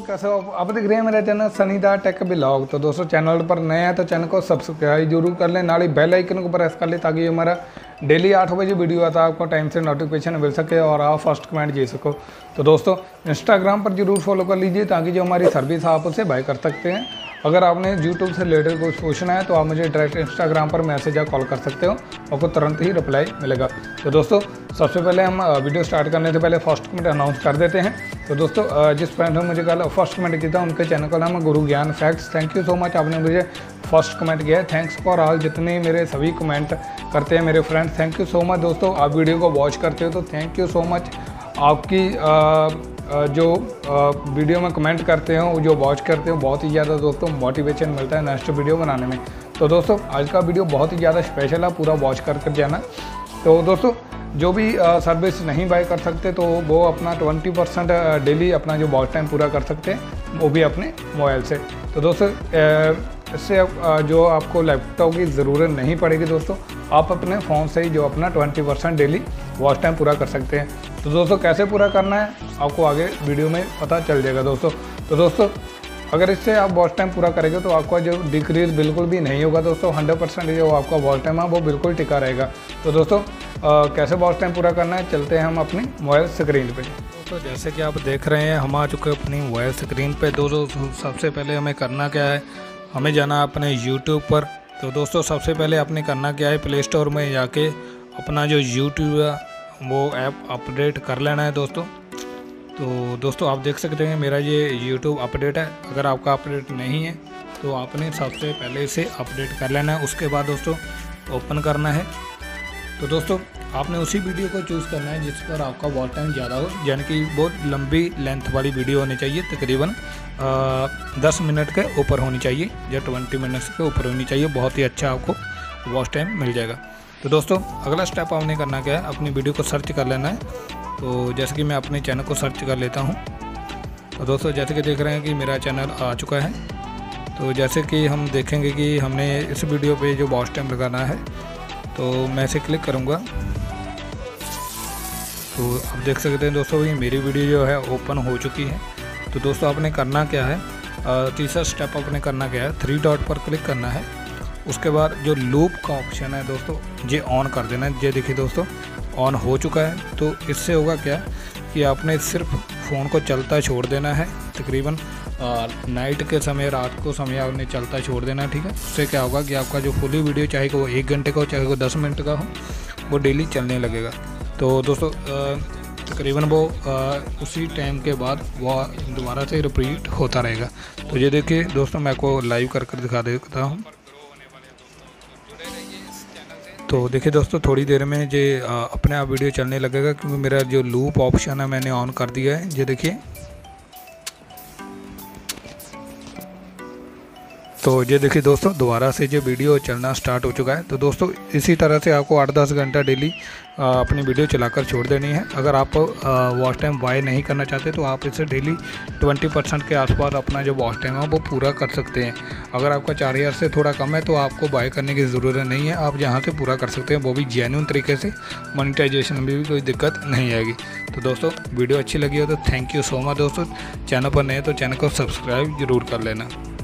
कैसे हो आप देख रहे हैं मेरा चैनल सनी दा टेक ब्लॉग। तो दोस्तों चैनल पर नए हैं तो चैनल को सब्सक्राइब जरूर कर लें, नाले बेल आइकन को प्रेस कर लें ताकि हमारा डेली 8 बजे वीडियो आता है आपको टाइम से नोटिफिकेशन मिल सके और आप फर्स्ट कमेंट दे सको। तो दोस्तों इंस्टाग्राम पर जरूर फॉलो कर लीजिए ताकि जो हमारी सर्विस आप उससे बाय कर सकते हैं। अगर आपने यूट्यूब से रिलेटेड कुछ पूछना है तो आप मुझे डायरेक्ट इंस्टाग्राम पर मैसेज या कॉल कर सकते हो, आपको तुरंत ही रिप्लाई मिलेगा। तो दोस्तों सबसे पहले हम वीडियो स्टार्ट करने से पहले फर्स्ट कमेंट अनाउंस कर देते हैं। तो दोस्तों जिस फ्रेंड ने मुझे कल फर्स्ट कमेंट किया था उनके चैनल का नाम है Guru Gyan facts. Thank you so much, आपने मुझे फर्स्ट कमेंट किया है। थैंक्स फॉर ऑल जितने मेरे सभी कमेंट करते हैं मेरे friends, thank you so much. दोस्तों आप वीडियो को वॉच करते हो तो थैंक यू सो मच। आपकी जो वीडियो में कमेंट करते हो, जो वॉच करते हो, बहुत ही ज़्यादा दोस्तों मोटिवेशन मिलता है नेक्स्ट वीडियो बनाने में। तो दोस्तों आज का वीडियो बहुत ही ज़्यादा स्पेशल है, पूरा वॉच कर जाना। तो दोस्तों जो भी सर्विस नहीं बाय कर सकते तो वो अपना 20% डेली अपना जो वॉच टाइम पूरा कर सकते हैं, वो भी अपने मोबाइल से। तो दोस्तों इससे जो आपको लैपटॉप की ज़रूरत नहीं पड़ेगी दोस्तों, आप अपने फ़ोन से ही जो अपना 20% डेली वॉच टाइम पूरा कर सकते हैं। तो दोस्तों कैसे पूरा करना है आपको आगे वीडियो में पता चल जाएगा दोस्तों। तो दोस्तों अगर इससे आप वॉच टाइम पूरा करेंगे तो आपका जो डिक्रीज बिल्कुल भी नहीं होगा दोस्तों, 100% जो आपका वॉच टाइम है वो बिल्कुल टिका रहेगा। तो दोस्तों कैसे वॉच टाइम पूरा करना है चलते हैं हम अपनी मोबाइल स्क्रीन पे। तो जैसे कि आप देख रहे हैं हम आ चुके हैं अपनी मोबाइल स्क्रीन पे। दोस्तों सबसे पहले हमें करना क्या है, हमें जाना है अपने यूट्यूब पर। तो दोस्तों सबसे पहले आपने करना क्या है, प्ले स्टोर में जाके अपना जो यूट्यूब है वो ऐप अपडेट कर लेना है दोस्तों। तो दोस्तों आप देख सकते हैं मेरा ये यूट्यूब अपडेट है। अगर आपका अपडेट नहीं है तो आपने सबसे पहले इसे अपडेट कर लेना है। उसके बाद दोस्तों ओपन करना है। तो दोस्तों आपने उसी वीडियो को चूज़ करना है जिस पर आपका वॉच टाइम ज़्यादा हो, यानी कि बहुत लंबी लेंथ वाली वीडियो होनी चाहिए, तकरीबन 10 मिनट के ऊपर होनी चाहिए या 20 मिनट्स के ऊपर होनी चाहिए। बहुत ही अच्छा आपको वॉच टाइम मिल जाएगा। तो दोस्तों अगला स्टेप आपने करना क्या है, अपनी वीडियो को सर्च कर लेना है। तो जैसे कि मैं अपने चैनल को सर्च कर लेता हूँ। तो दोस्तों जैसे कि देख रहे हैं कि मेरा चैनल आ चुका है। तो जैसे कि हम देखेंगे कि हमने इस वीडियो पे जो वॉच टाइम लगाना है, तो मैं इसे क्लिक करूँगा। तो आप देख सकते हैं दोस्तों ये मेरी वीडियो जो है ओपन हो चुकी है। तो दोस्तों आपने करना क्या है, तीसरा स्टेप आपने करना क्या है, 3 डॉट पर क्लिक करना है। उसके बाद जो लूप का ऑप्शन है दोस्तों ये ऑन कर देना है। ये देखिए दोस्तों ऑन हो चुका है। तो इससे होगा क्या कि आपने सिर्फ फ़ोन को चलता छोड़ देना है, तकरीबन नाइट के समय, रात को समय आपने चलता छोड़ देना है, ठीक है। उससे क्या होगा कि आपका जो फुली वीडियो चाहे वो 1 घंटे का हो चाहे वो 10 मिनट का हो, वो डेली चलने लगेगा। तो दोस्तों तकरीबन वो उसी टाइम के बाद वो दोबारा से रिपीट होता रहेगा। तो ये देखिए दोस्तों मैं आपको लाइव कर दिखा देता हूँ। तो देखिए दोस्तों थोड़ी देर में ये अपने आप वीडियो चलने लगेगा क्योंकि मेरा जो लूप ऑप्शन है मैंने ऑन कर दिया है। ये देखिए तो ये देखिए दोस्तों दोबारा से जो वीडियो चलना स्टार्ट हो चुका है। तो दोस्तों इसी तरह से आपको 8-10 घंटा डेली अपनी वीडियो चलाकर छोड़ देनी है। अगर आप वॉच टाइम बाय नहीं करना चाहते तो आप इसे डेली 20% के आसपास अपना जो वॉच टाइम है वो पूरा कर सकते हैं। अगर आपका 4000 से थोड़ा कम है तो आपको बाय करने की ज़रूरत नहीं है, आप यहाँ से पूरा कर सकते हैं, वो भी जेन्युइन तरीके से। मोनेटाइजेशन में भी कोई दिक्कत नहीं आएगी। तो दोस्तों वीडियो अच्छी लगी हो तो थैंक यू सो मच दोस्तों। चैनल पर नए तो चैनल को सब्सक्राइब जरूर कर लेना।